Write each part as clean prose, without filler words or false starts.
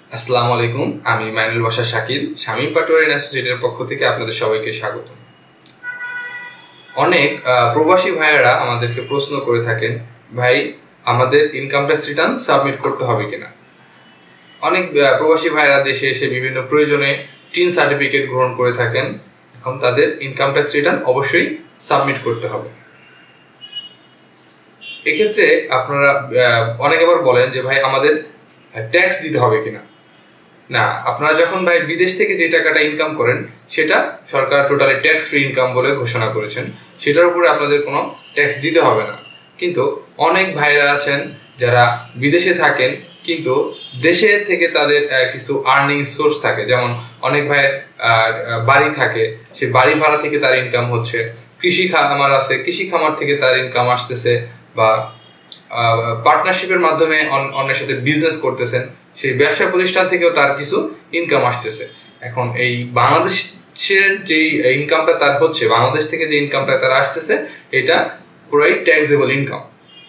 আসসালামু আলাইকুম, আমি মাইনুল বাশা শাকিল, শামীম পাটোয়ারি অ্যাসোসিয়েটের পক্ষ থেকে আপনাদের সবাইকে স্বাগত। অনেক প্রবাসী ভাইয়েরা আমাদেরকে প্রশ্ন করে থাকেন, ভাই আমাদের ইনকাম ট্যাক্স রিটার্ন সাবমিট করতে হবে কিনা। অনেক প্রবাসী ভাইয়েরা দেশে এসে বিভিন্ন প্রয়োজনে টিন সার্টিফিকেট গ্রহণ করে থাকেন। এখন তাদের ইনকাম ট্যাক্স রিটার্ন অবশ্যই সাবমিট করতে হবে। এক্ষেত্রে আপনারা অনেকে আবার বলেন যে ভাই আমাদের ট্যাক্স দিতে হবে কিনা। না, আপনারা যখন ভাই বিদেশ থেকে যে টাকাটা ইনকাম করেন সেটা সরকার টোটালি ট্যাক্স ফ্রি ইনকাম বলে ঘোষণা করেছেন, সেটার উপরে আপনাদের কোনো ট্যাক্স দিতে হবে না। কিন্তু অনেক ভাইরা আছেন যারা বিদেশে থাকেন কিন্তু দেশে থেকে তাদের কিছু আর্নিং সোর্স থাকে, যেমন অনেক ভাইয়ের বাড়ি থাকে, সে বাড়ি ভাড়া থেকে তার ইনকাম হচ্ছে, কৃষি খামার আছে, কৃষি খামার থেকে তার ইনকাম আসতেছে, বা পার্টনারশিপের মাধ্যমে অন্যের সাথে বিজনেস করতেছেন, সেই ব্যবসা প্রতিষ্ঠান থেকেও তার কিছু ইনকাম আসতেছে। এখন এই বাংলাদেশের যে ইনকামটা তার হচ্ছে, বাংলাদেশ থেকে যে ইনকামটা তার আসতেছে, এটা পুরাই ট্যাক্সেবল ইনকাম।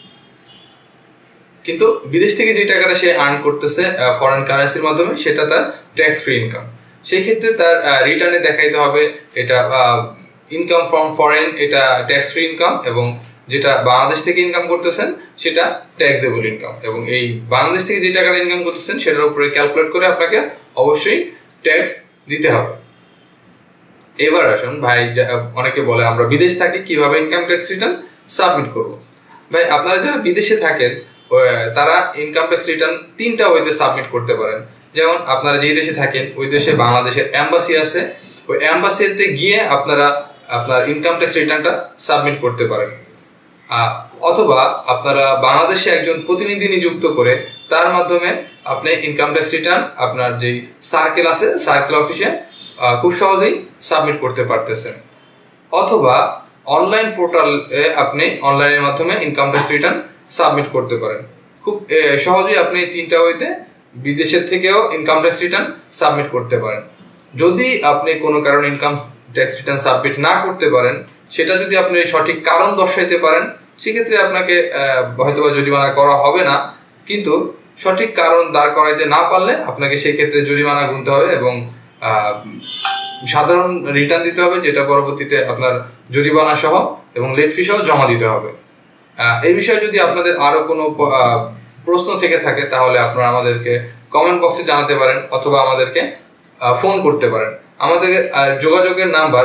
কিন্তু বিদেশ থেকে যে টাকাটা সে আর্ন করতেছে ফরেন কারেন্সির মাধ্যমে, সেটা তার ট্যাক্স ফ্রি ইনকাম। সেই ক্ষেত্রে তার রিটার্নে দেখাইতে হবে এটা ইনকাম ফ্রম ফরেন, এটা ট্যাক্স ফ্রি ইনকাম, এবং যেটা বাংলাদেশ থেকে ইনকাম করতেছেন সেটা ট্যাক্সেবল ইনকাম। এবং এই বাংলাদেশ থেকে যে টাকাটা ইনকাম করতেছেন সেটার উপরে ক্যালকুলেট করে আপনাকে অবশ্যই ট্যাক্স দিতে হবে। এবার আসুন ভাই, অনেকে বলে আমরা বিদেশ থাকি, কিভাবে ইনকাম ট্যাক্স রিটার্ন সাবমিট করব। ভাই আপনারা যারা বিদেশে থাকেন তারা ইনকাম ট্যাক্স রিটার্ন তিনটা ওয়েতে সাবমিট করতে পারেন। যেমন আপনারা যে দেশে থাকেন ওই দেশে বাংলাদেশের এম্বাসি আছে, ওই এম্বাসিতে গিয়ে আপনারা আপনার ইনকাম ট্যাক্স রিটার্নটা সাবমিট করতে পারেন। অথবা আপনারা বাংলাদেশে একজন প্রতিনিধি নিযুক্ত করে তার মাধ্যমে আপনি ইনকাম ট্যাক্স রিটার্ন আপনার যেই সার্কেল আছে সার্কেল অফিসে খুব সহজেই সাবমিট করতে পারতেছেন। অথবা অনলাইন পোর্টালে আপনি অনলাইনের মাধ্যমে ইনকাম ট্যাক্স রিটার্ন সাবমিট করতে পারেন। খুব সহজেই আপনি তিনটা ওয়েতে বিদেশের থেকেও ইনকাম ট্যাক্স রিটার্ন সাবমিট করতে পারেন। যদি আপনি কোনো কারণে ইনকাম ট্যাক্স রিটার্ন সাবমিট না করতে পারেন, সেটা যদি আপনি সঠিক কারণ দর্শাইতে পারেন, সেক্ষেত্রে আপনাকে হয়তো জরিমানা করা হবে না। কিন্তু সঠিক কারণ দাঁড় করাইতে না পারলে আপনাকে সেই ক্ষেত্রে জরিমানা গুনতে হবে এবং সাধারণ রিটার্ন দিতে হবে, যেটা পরবর্তীতে আপনার জরিমানা সহ এবং লেট ফি সহ জমা দিতে হবে। এই বিষয়ে যদি আপনাদের আরো কোনো প্রশ্ন থেকে থাকে তাহলে আপনারা আমাদেরকে কমেন্ট বক্সে জানাতে পারেন অথবা আমাদেরকে ফোন করতে পারেন। আমাদের যোগাযোগের নাম্বার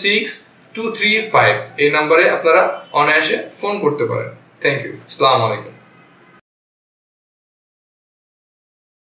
015582062235। এই নাম্বারে আপনারা অনায়াসে ফোন করতে পারেন। Thank you. আসসালামু আলাইকুম।